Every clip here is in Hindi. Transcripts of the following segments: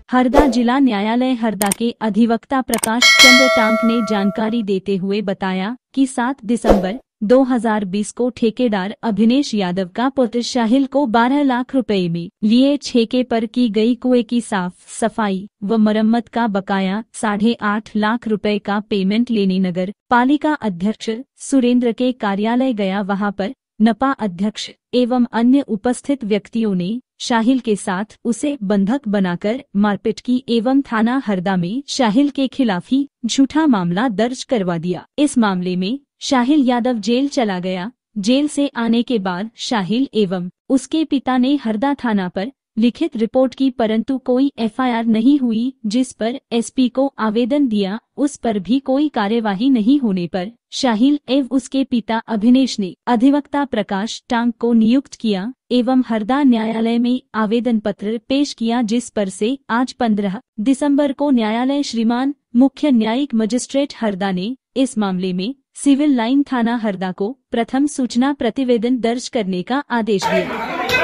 हरदा जिला न्यायालय हरदा के अधिवक्ता प्रकाश चंद्र टांक ने जानकारी देते हुए बताया कि 7 दिसंबर 2020 को ठेकेदार अभिनेश यादव का पुत्र शाहिल को 12 लाख रुपए में लिए ठेके पर की गई कुएं की साफ सफाई व मरम्मत का बकाया 8.5 लाख रुपए का पेमेंट लेने नगर पालिका अध्यक्ष सुरेंद्र के कार्यालय गया। वहां पर नपा अध्यक्ष एवं अन्य उपस्थित व्यक्तियों ने शाहिल के साथ उसे बंधक बनाकर मारपीट की एवं थाना हरदा में शाहिल के खिलाफ ही झूठा मामला दर्ज करवा दिया। इस मामले में शाहिल यादव जेल चला गया। जेल से आने के बाद शाहिल एवं उसके पिता ने हरदा थाना पर लिखित रिपोर्ट की, परंतु कोई एफआईआर नहीं हुई, जिस पर एसपी को आवेदन दिया, उस पर भी कोई कार्यवाही नहीं होने पर शाहिल एवं उसके पिता अभिनेश ने अधिवक्ता प्रकाश टांक को नियुक्त किया एवं हरदा न्यायालय में आवेदन पत्र पेश किया, जिस पर से आज 15 दिसंबर को न्यायालय श्रीमान मुख्य न्यायिक मजिस्ट्रेट हरदा ने इस मामले में सिविल लाइन थाना हरदा को प्रथम सूचना प्रतिवेदन दर्ज करने का आदेश दिया।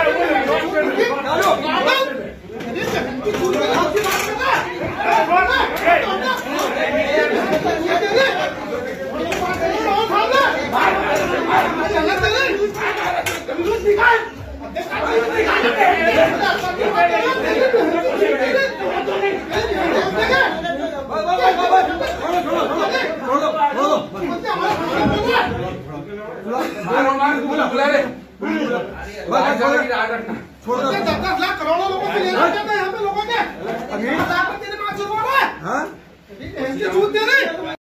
करोड़ों लोगों को लेना चाहते हैं यहाँ पे लोगों के